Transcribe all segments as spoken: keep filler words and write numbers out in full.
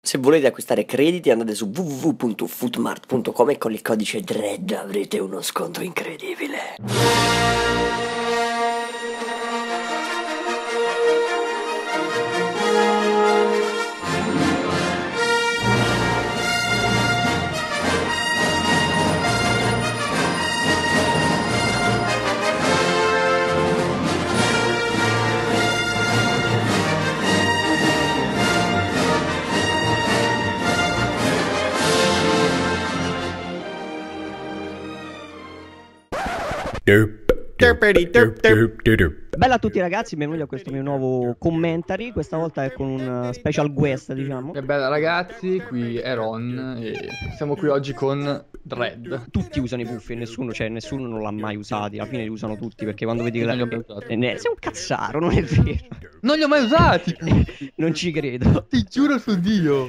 Se volete acquistare crediti andate su w w w punto foodmart punto com e con il codice D R E D avrete uno sconto incredibile. Bella a tutti ragazzi, benvenuti a questo mio nuovo commentary. Questa volta è con un special guest, diciamo. E bella ragazzi, qui è Ron e siamo qui oggi con Red. Tutti usano i puffi e nessuno, cioè nessuno non l'ha mai usati. Alla fine li usano tutti perché quando vedi che Non la... li ho mai usati. Eh, ne- sei un cazzaro, non è vero. Non li ho mai usati! Non ci credo. Ti giuro su Dio!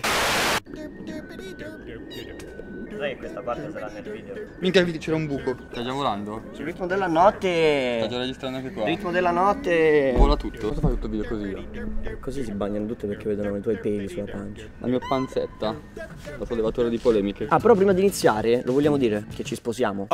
Sai che questa parte sarà nel video. Minchia il video c'era un buco. Stai già volando? Sul ritmo della notte. Sta già registrando anche qua. Il ritmo della notte. Vola tutto. Cosa fai tutto il video così? Così si bagnano tutte perché vedono i tuoi peli sulla pancia. La mia panzetta da sollevatore di polemiche. Ah, però prima di iniziare lo vogliamo dire che ci sposiamo.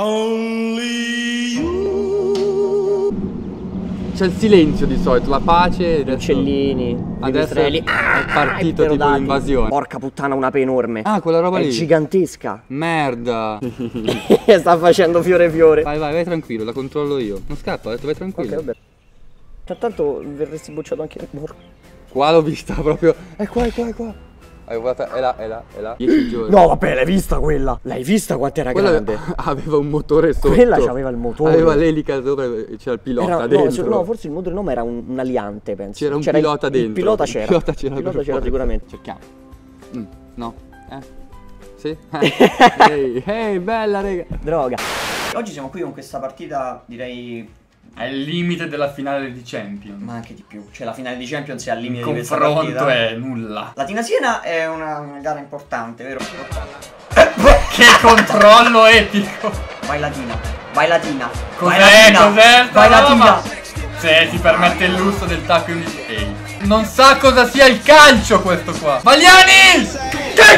C'è il silenzio di solito, la pace. Adesso... Uccellini. Adesso pipistrelli. è partito tipo pterodatti. l'invasione. Porca puttana, un'ape enorme. Ah, quella roba È lì. gigantesca. Merda. Sta facendo fiore fiore. Vai vai vai tranquillo, la controllo io. Non scappa, ho detto vai tranquillo. Ok, vabbè. Tanto verresti bocciato anche. Qua l'ho vista proprio. È qua, è qua, è qua. Hai guardato, è là, è là, è là. dieci giorni. No, vabbè, l'hai vista quella. L'hai vista quanto era Quella grande. aveva un motore sotto. Quella c'aveva il motore. Aveva l'elica sopra e c'era il pilota Era- no, dentro. se- no, forse il motore no, ma era un, un aliante, penso. C'era un il- pilota il, dentro. pilota Il c'era. pilota c'era, Il pilota per c'era forza. sicuramente. Cerchiamo. Mm, no. Eh? Sì? Eh. Ehi, ehi, bella rega. Droga. Oggi siamo qui con questa partita, direi. È il limite della finale di Champions. Ma anche di più. Cioè, la finale di Champions è al limite Il di questa confronto partita. è nulla. Latina-Siena è una, una gara importante, vero? Che controllo epico! Vai Latina, vai Latina. vai Cos'è? Latina, Cos'è sta vai roba? Latina. Se si permette il lusso del tacco in Ehi. Non sa cosa sia il calcio questo qua. Vagliani! Che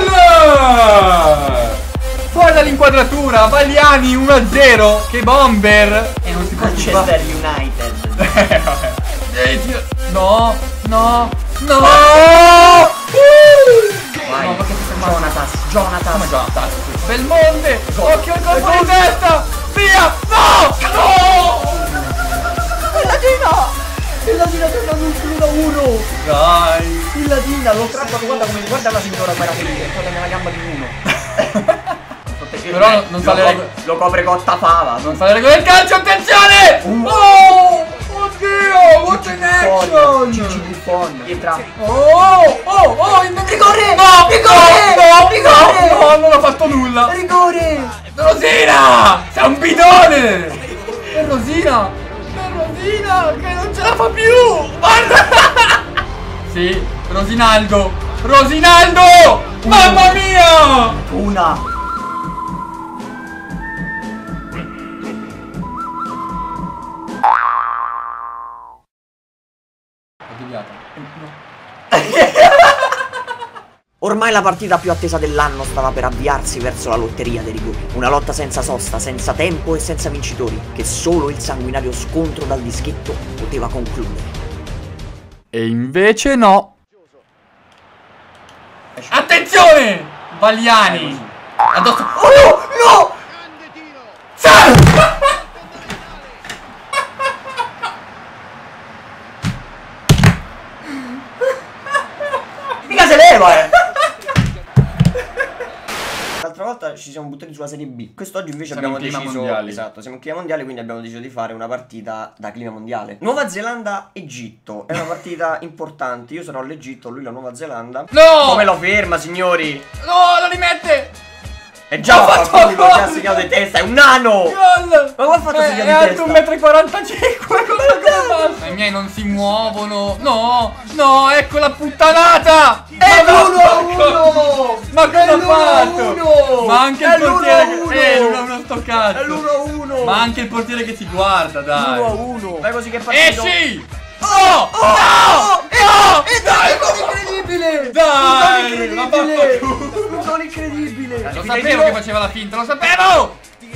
gol! Fuori dall'inquadratura, Vagliani uno a zero. Che bomber! E non si può Manchester United. No, no, no! Vai. No, perché si è fermato? Jonatas, Jonatas. Come Jonatas? Belmonte! Occhio al colpo di testa! Via! No! No! Il Latina! Il Latina sta dando un uno a uno! Dai! Il Latina, lo strappato, guarda come guarda la signora quella felice, guarda nella gamba di uno. Però non sa le regole. Lo copre cotta fava. Non sa le regole del calcio, attenzione! Oh! Oddio! What an action! Gigi Buffon, Pietra. Oh! Oh! Oh! In Rigore! No! Rigore! No! Rigore! No! No! Non ho fatto nulla! Rigore! Rosina! Sei un bidone! È Rosina! È Rosina che non ce la fa più! Guarda! Sì, Rosinaldo! Rosinaldo! Mamma mia! Una. È deviata. Ormai la partita più attesa dell'anno stava per avviarsi verso la lotteria dei rigori. Una lotta senza sosta, senza tempo e senza vincitori, che solo il sanguinario scontro dal dischetto poteva concludere. E invece no. Attenzione! Vagliani! Addosso. Oh no! No! Mica se leva, eh! L'altra volta ci siamo buttati sulla Serie B. Quest'oggi invece Siamo abbiamo in clima deciso. mondiale. Esatto, siamo in clima mondiale, quindi abbiamo deciso di fare una partita da clima mondiale. Nuova Zelanda-Egitto. È una partita importante. Io sarò l'Egitto, lui la Nuova Zelanda. No! Come lo ferma, signori? No, lo rimette! È già Ho fatto fatto quello che ha gol! segnato di testa, è un nano! Gol! Ma come ha fatto a È, segnare è di alto testa? uno e quarantacinque! Cosa come fa? I miei non si muovono! No! No, ecco la puttanata! È Ma l'uno a no! uno! Ma cosa È ha l'uno a fatto? uno! Ma anche È il l'uno portiere a che... uno! Eh, l'uno a uno sto cazzo! È l'uno a uno! Ma anche il portiere che si guarda, dai! uno a uno! Dai così che è partito! Esci! Oh! Oh! No! No! E dai, un gol incredibile! Dai! Un Ma gol incredibile! vaffanculo. Un gol incredibile! Lo sapevo che faceva la finta, lo sapevo!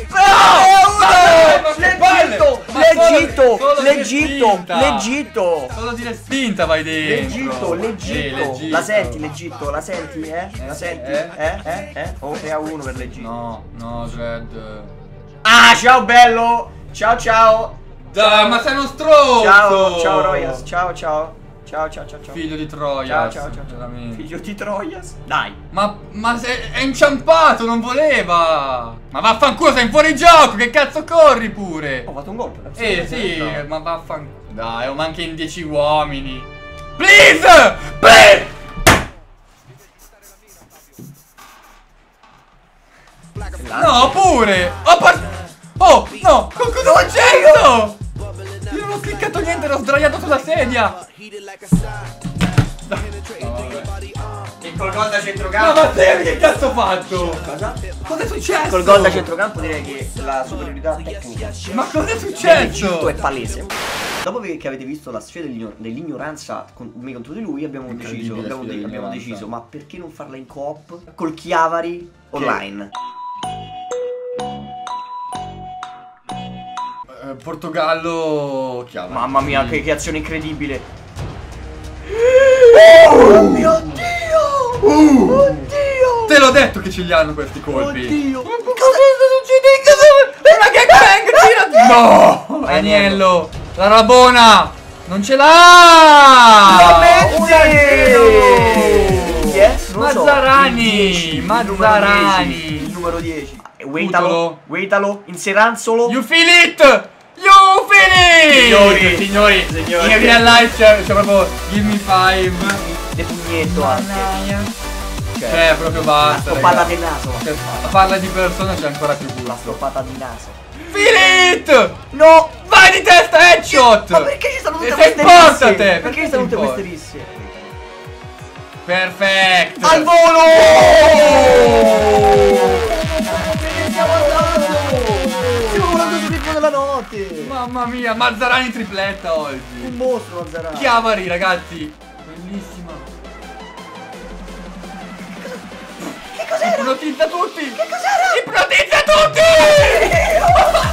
No! L'Egitto! Ma solo- L'Egitto! solo dire L'Egitto! spinta. L'Egitto! Solo dire spinta vai L'Egitto, dentro. l'Egitto, Sì, l'Egitto. la senti l'Egitto, la senti, eh? La Eh, senti? eh? Eh? Eh? Eh? Oh, tre a uno per l'Egitto. No, no, Dredd. Ah, ciao bello! Ciao ciao! Dai, ma sei uno stronzo! Ciao, ciao Royas, ciao ciao. Ciao ciao ciao ciao. Figlio di Troia. Ciao ciao ciao. ciao. Veramente. Figlio di Troias. Dai. Ma, ma se- è inciampato, non voleva! Ma vaffanculo, sei in fuorigioco, che cazzo corri pure! Ho fatto un gol. però. Eh sì, No. ma vaffanculo. Dai, ma anche in dieci uomini. Please! Please! No, pure! Oh, par- oh no! Co- Cosa è successo? Io non ho cliccato niente, ero sdraiato sulla sedia! E col gol da No, centrocampo. ma te che cazzo ho fatto? Cosa? Cosa è successo? Col gol da centrocampo direi che la superiorità tecnica Ma cosa è dell'Egitto successo? è palese. Dopo che che avete visto la sfida dell'igno- dell'ignoranza con me contro di lui, abbiamo Incredibile deciso, abbiamo, sfida de- abbiamo dell'ignoranza. deciso, ma perché non farla in coop col Chiavari online? Eh, Portogallo. Chiaro. Mamma mia, che, che azione incredibile! Oh mio Dio! Oddio! Te l'ho detto che ce li hanno questi colpi. Oddio! Cosa sta succedendo? È una gangbang, tirati! No! Vai, Agnello! La Rabona! Non ce l'ha! La Messi! Un azzurro! Chi è? Non so. Mazzarani! Il dieci, il numero Mazzarani! dieci, il numero dieci. Cutolo. Waitalo, waitalo, inseranzolo. You feel it! You feel it! Signori, signori, signori. in real life c'è, c'è proprio give me five. De pugnetto anche. Mannaia. Cioè, Cioè, proprio la basta. stoppata raga. del naso. Cioè, a farla di persona c'è ancora più gusto. La stoppata di naso. Feel it! No! Vai di testa, headshot! Ma perché ci stanno tutte E queste se importa risse? te? Perché Perché ci stanno tutte ti queste importa? risse? Perfetto! Al volo! Siamo andando! Stiamo volando sul ritmo della notte! Mamma mia, Mazzarani tripletta oggi. Un mostro Mazzarani! Chiavari, ragazzi. Bellissima. Che cos'era? Ipnotizza tutti! Che cos'era? Ipnotizza tutti!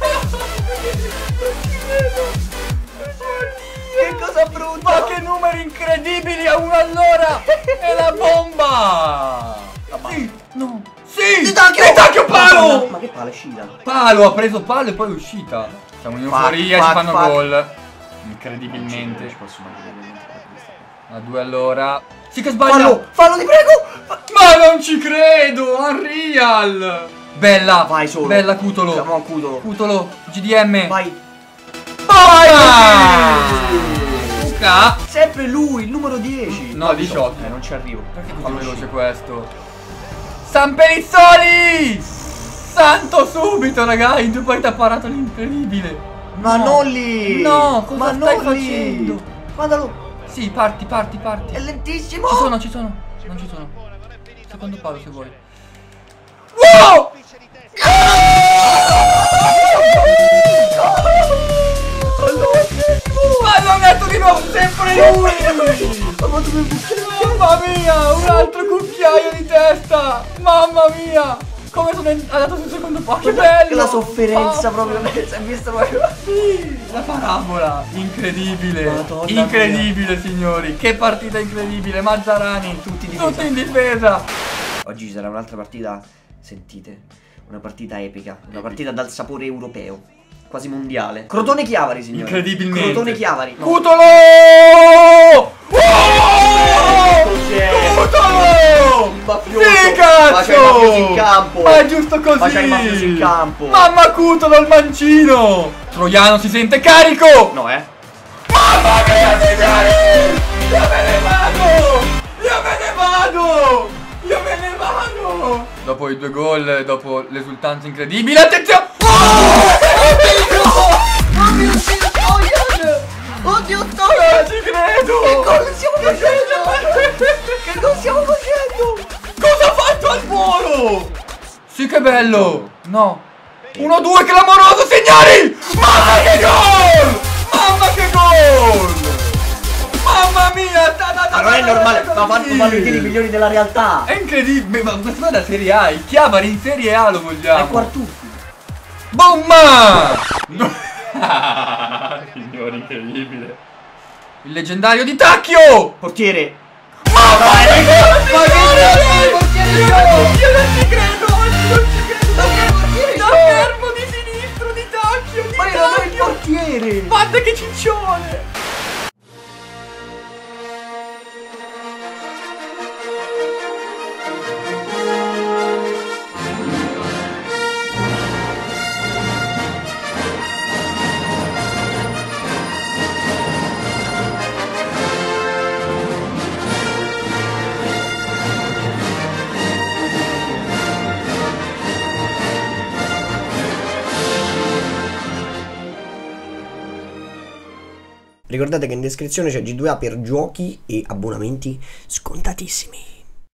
Che cosa brutta! Ma che numeri incredibili a uno all'ora! È la bomba! Sì! No! Sì! Titacchio! Titacchio palo! Ma che palo è uscita? Palo, ha preso palo e poi è uscita. Siamo in Fuck, euforia, fuck, ci fanno fuck. gol. Incredibilmente. Ci posso mai credere. A due all'ora. Sì che sbaglia! Fallo! Fallo, ti prego! Fa- Ma non ci credo! Unreal! Bella! Vai solo! Bella Cutolo! Siamo a Cutolo! Cutolo! G D M! Vai! Luca! Sempre lui, il numero dieci! No, diciotto. Eh, non ci arrivo. Perché è così Fallo veloce uscire. questo? San Perizzoli! Santo subito, raga! In due partite ha parato l'incredibile! Ma No. non lì! No, cosa Ma stai non lì! facendo? Guardalo! Sì, parti, parti, parti! È lentissimo! Ci sono, ci sono! Non ci sono! Secondo palo se vuoi! Wow! Pallonetto di nuovo, sempre lui! Mamma mia, un altro cucchiaio di testa! Mamma mia! Come sono andato sul secondo palo? Che bello! La sofferenza Mamma proprio, mia. si è visto proprio. Sì, la parabola! Incredibile! Madonna Incredibile, signori! Che partita incredibile! Mazzarani! Tutti in difesa. Tutti in difesa! Oggi ci sarà un'altra partita, sentite, una partita epica, una partita dal sapore europeo, quasi mondiale. Crotone Chiavari, signori. Incredibilmente! Crotone Chiavari. No. Cutolo! Oh! Cos'è? Cutolo! Il mafioso. Sì, cazzo! Faccia il mafioso in campo. Ma è giusto così! Faccia il mafioso in campo. Mamma Cutolo il mancino! Troiano si sente carico! No, eh? Mamma mia, signori! Io me ne vado! Io me ne vado! Io me ne vado! Dopo i due gol, dopo l'esultanza incredibile, attenzione! Oh mio Dio, Stojan! Oddio, Non Stojan! ci credo! Che gol stiamo facendo? Che gol stiamo facendo? Cosa ha fatto al volo? Sì che bello! No! uno due clamoroso, signori! Mamma che gol! Mamma che gol! mia! Ta, ta, ta, Ma non è ta, ta, normale, ta, ta, ma fanno sì. fanno i tiri migliori della realtà. È incredibile, ma questa qua è la Serie A, il Chiavari in Serie A lo vogliamo. È Quartucci. Bomma! Signore, incredibile. Il leggendario di Tacchio! Portiere. Ma vai, che portiere, portiere portiere, Io non ci credo, oggi non ci credo. Da fermo, da fermo di sinistro di Tacchio, di Ma era il Tacchio. portiere. Guarda che ciccione! Ricordate che in descrizione c'è G due A per giochi e abbonamenti scontatissimi.